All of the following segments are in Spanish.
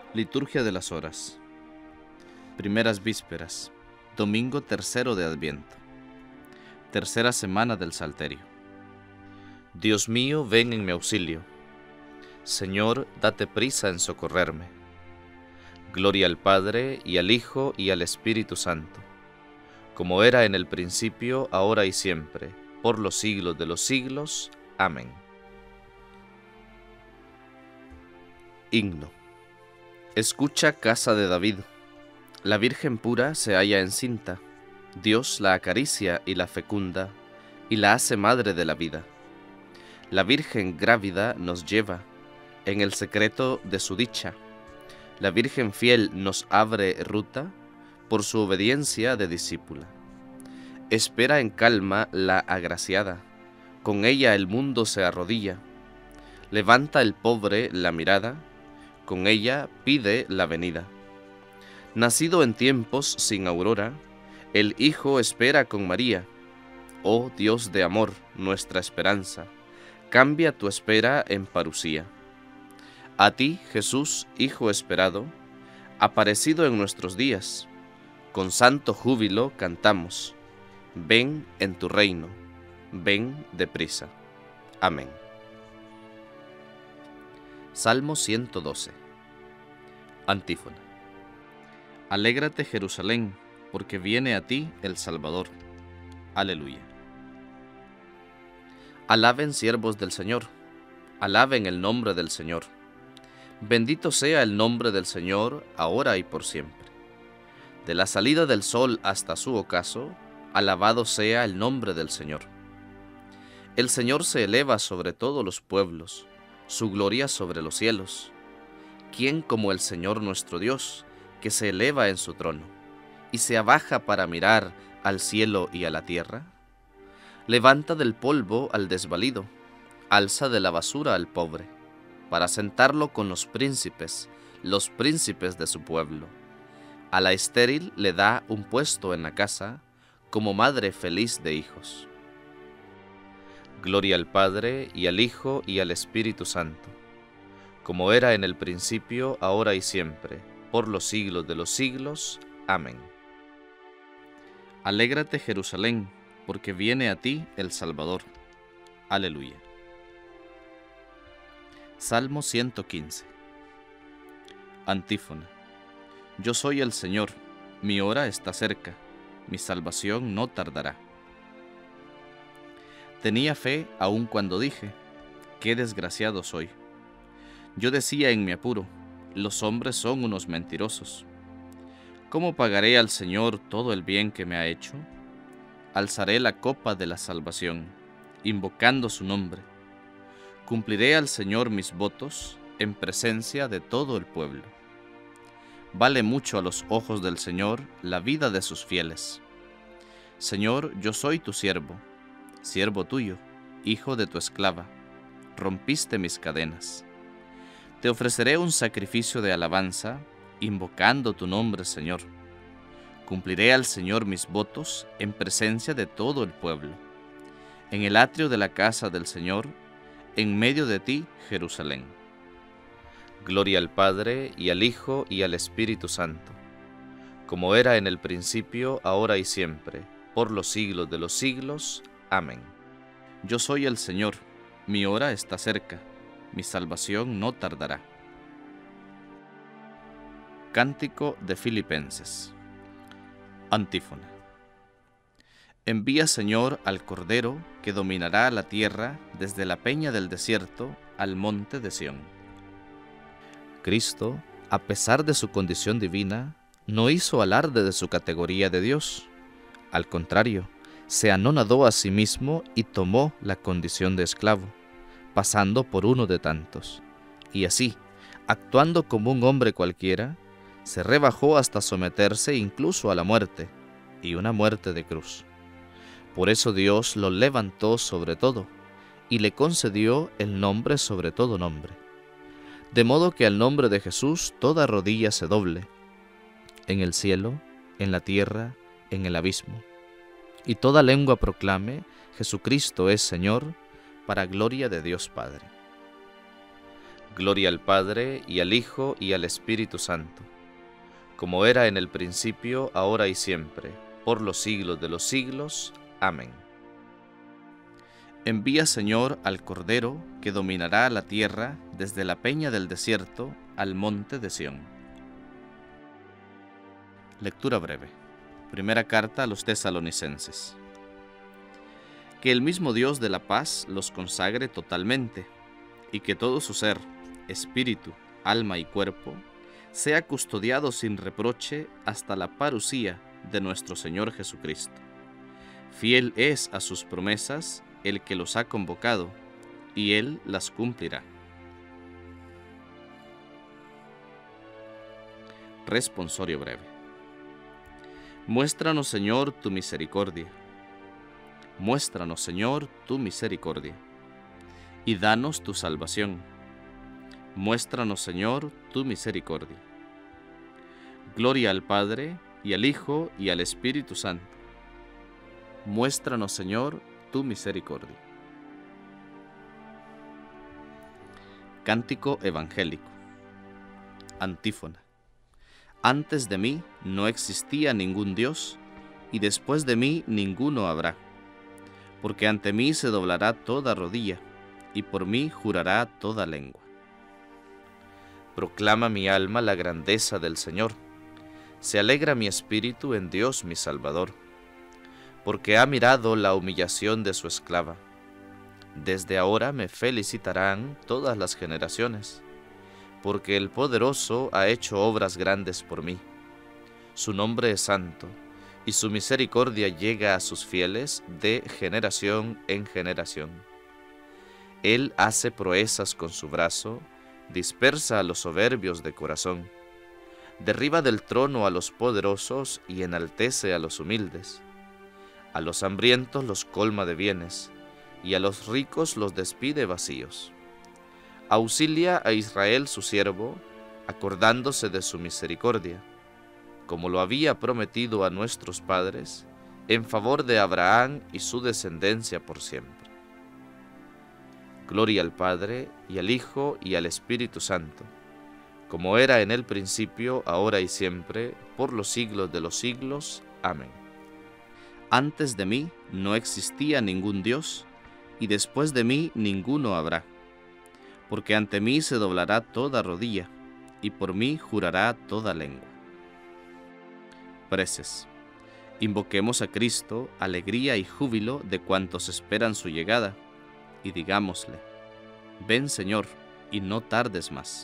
Liturgia de las Horas. Primeras vísperas. Domingo tercero de Adviento. Tercera semana del Salterio. Dios mío, ven en mi auxilio. Señor, date prisa en socorrerme. Gloria al Padre, y al Hijo, y al Espíritu Santo, como era en el principio, ahora y siempre, por los siglos de los siglos. Amén. Himno. Escucha, casa de David. La Virgen pura se halla encinta. Dios la acaricia y la fecunda, y la hace madre de la vida. La Virgen grávida nos lleva en el secreto de su dicha. La Virgen fiel nos abre ruta por su obediencia de discípula. Espera en calma la agraciada, con ella el mundo se arrodilla. Levanta el pobre la mirada, con ella pide la venida. Nacido en tiempos sin aurora, el Hijo espera con María. Oh Dios de amor, nuestra esperanza, cambia tu espera en parusía. A ti, Jesús, Hijo esperado, aparecido en nuestros días, con santo júbilo cantamos: ven en tu reino, ven deprisa. Amén. Salmo 112. Antífona. Alégrate, Jerusalén, porque viene a ti el Salvador. Aleluya. Alaben siervos del Señor, alaben el nombre del Señor. Bendito sea el nombre del Señor, ahora y por siempre. De la salida del sol hasta su ocaso, alabado sea el nombre del Señor. El Señor se eleva sobre todos los pueblos, su gloria sobre los cielos. ¿Quién como el Señor nuestro Dios, que se eleva en su trono, y se abaja para mirar al cielo y a la tierra? Levanta del polvo al desvalido, alza de la basura al pobre, para sentarlo con los príncipes de su pueblo. A la estéril le da un puesto en la casa, como madre feliz de hijos. Gloria al Padre, y al Hijo, y al Espíritu Santo, como era en el principio, ahora y siempre, por los siglos de los siglos. Amén. Alégrate, Jerusalén, porque viene a ti el Salvador. Aleluya. Salmo 115. Antífona. Yo soy el Señor, mi hora está cerca, mi salvación no tardará. Tenía fe aun cuando dije: qué desgraciado soy. Yo decía en mi apuro: los hombres son unos mentirosos. ¿Cómo pagaré al Señor todo el bien que me ha hecho? Alzaré la copa de la salvación, invocando su nombre. Cumpliré al Señor mis votos en presencia de todo el pueblo. Vale mucho a los ojos del Señor la vida de sus fieles. Señor, yo soy tu siervo, siervo tuyo, hijo de tu esclava. Rompiste mis cadenas. Te ofreceré un sacrificio de alabanza, invocando tu nombre, Señor. Cumpliré al Señor mis votos en presencia de todo el pueblo. En el atrio de la casa del Señor, en medio de ti, Jerusalén. Gloria al Padre, y al Hijo, y al Espíritu Santo, como era en el principio, ahora y siempre, por los siglos de los siglos. Amén. Yo soy el Señor, mi hora está cerca, mi salvación no tardará. Cántico de Filipenses. Antífona. Envía, Señor, al Cordero que dominará la tierra desde la peña del desierto al monte de Sión. Cristo, a pesar de su condición divina, no hizo alarde de su categoría de Dios. Al contrario, se anonadó a sí mismo y tomó la condición de esclavo, pasando por uno de tantos, y así, actuando como un hombre cualquiera, se rebajó hasta someterse incluso a la muerte, y una muerte de cruz. Por eso Dios lo levantó sobre todo, y le concedió el nombre sobre todo nombre, de modo que al nombre de Jesús toda rodilla se doble, en el cielo, en la tierra, en el abismo, y toda lengua proclame: Jesucristo es Señor, para gloria de Dios Padre. Gloria al Padre, y al Hijo, y al Espíritu Santo, como era en el principio, ahora y siempre, por los siglos de los siglos. Amén. Envía, Señor, al Cordero, que dominará la tierra desde la peña del desierto al monte de Sión. Lectura breve. Primera carta a los Tesalonicenses. Que el mismo Dios de la paz los consagre totalmente, y que todo su ser, espíritu, alma y cuerpo, sea custodiado sin reproche hasta la parucía de nuestro Señor Jesucristo. Fiel es a sus promesas el que los ha convocado, y Él las cumplirá. Responsorio breve. Muéstranos, Señor, tu misericordia. Muéstranos, Señor, tu misericordia, y danos tu salvación. Muéstranos, Señor, tu misericordia. Gloria al Padre, y al Hijo, y al Espíritu Santo. Muéstranos, Señor, tu misericordia. Cántico evangélico. Antífona. Antes de mí no existía ningún Dios, y después de mí ninguno habrá. Porque ante mí se doblará toda rodilla, y por mí jurará toda lengua. Proclama mi alma la grandeza del Señor. Se alegra mi espíritu en Dios mi Salvador, porque ha mirado la humillación de su esclava. Desde ahora me felicitarán todas las generaciones, porque el Poderoso ha hecho obras grandes por mí. Su nombre es santo, y su misericordia llega a sus fieles de generación en generación. Él hace proezas con su brazo, dispersa a los soberbios de corazón, derriba del trono a los poderosos y enaltece a los humildes. A los hambrientos los colma de bienes, y a los ricos los despide vacíos. Auxilia a Israel su siervo, acordándose de su misericordia, como lo había prometido a nuestros padres, en favor de Abraham y su descendencia por siempre. Gloria al Padre, y al Hijo, y al Espíritu Santo, como era en el principio, ahora y siempre, por los siglos de los siglos. Amén. Antes de mí no existía ningún Dios, y después de mí ninguno habrá. Porque ante mí se doblará toda rodilla, y por mí jurará toda lengua. Preces. Invoquemos a Cristo, alegría y júbilo de cuantos esperan su llegada, y digámosle: ven, Señor, y no tardes más.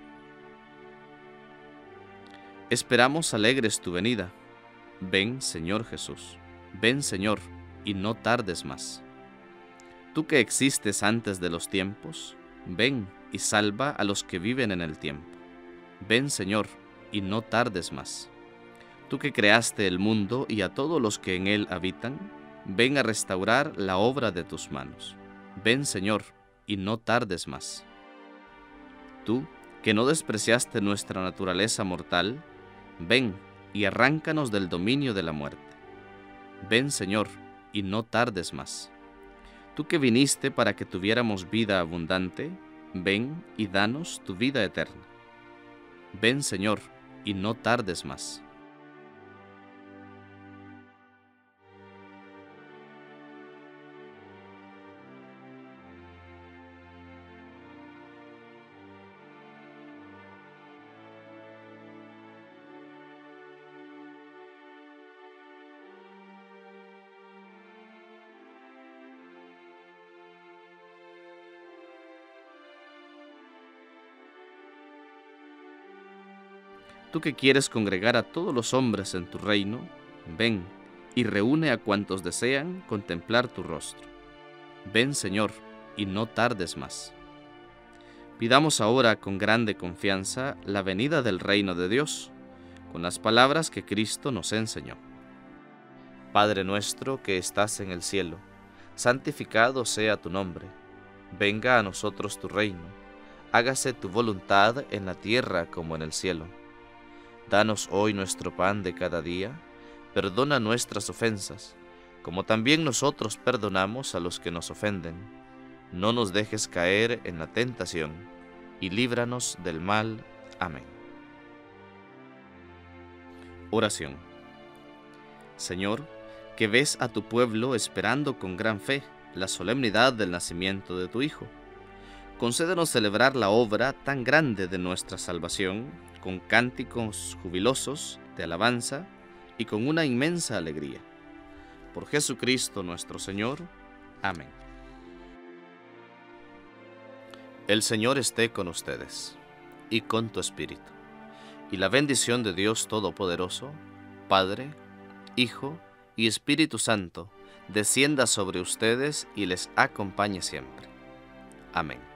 Esperamos alegres tu venida. Ven, Señor Jesús. Ven, Señor, y no tardes más. Tú que existes antes de los tiempos, ven y salva a los que viven en el tiempo. Ven, Señor, y no tardes más. Tú que creaste el mundo y a todos los que en él habitan, ven a restaurar la obra de tus manos. Ven, Señor, y no tardes más. Tú, que no despreciaste nuestra naturaleza mortal, ven y arráncanos del dominio de la muerte. Ven, Señor, y no tardes más. Tú que viniste para que tuviéramos vida abundante, ven y danos tu vida eterna. Ven, Señor, y no tardes más. Tú que quieres congregar a todos los hombres en tu reino, ven y reúne a cuantos desean contemplar tu rostro. Ven, Señor, y no tardes más. Pidamos ahora con grande confianza la venida del reino de Dios, con las palabras que Cristo nos enseñó. Padre nuestro que estás en el cielo, santificado sea tu nombre. Venga a nosotros tu reino. Hágase tu voluntad en la tierra como en el cielo. Danos hoy nuestro pan de cada día. Perdona nuestras ofensas, como también nosotros perdonamos a los que nos ofenden. No nos dejes caer en la tentación, y líbranos del mal. Amén. Oración. Señor, que ves a tu pueblo esperando con gran fe la solemnidad del nacimiento de tu Hijo, concédenos celebrar la obra tan grande de nuestra salvación con cánticos jubilosos de alabanza y con una inmensa alegría. Por Jesucristo nuestro Señor. Amén. El Señor esté con ustedes y con tu espíritu, y la bendición de Dios Todopoderoso, Padre, Hijo y Espíritu Santo, descienda sobre ustedes y les acompañe siempre. Amén.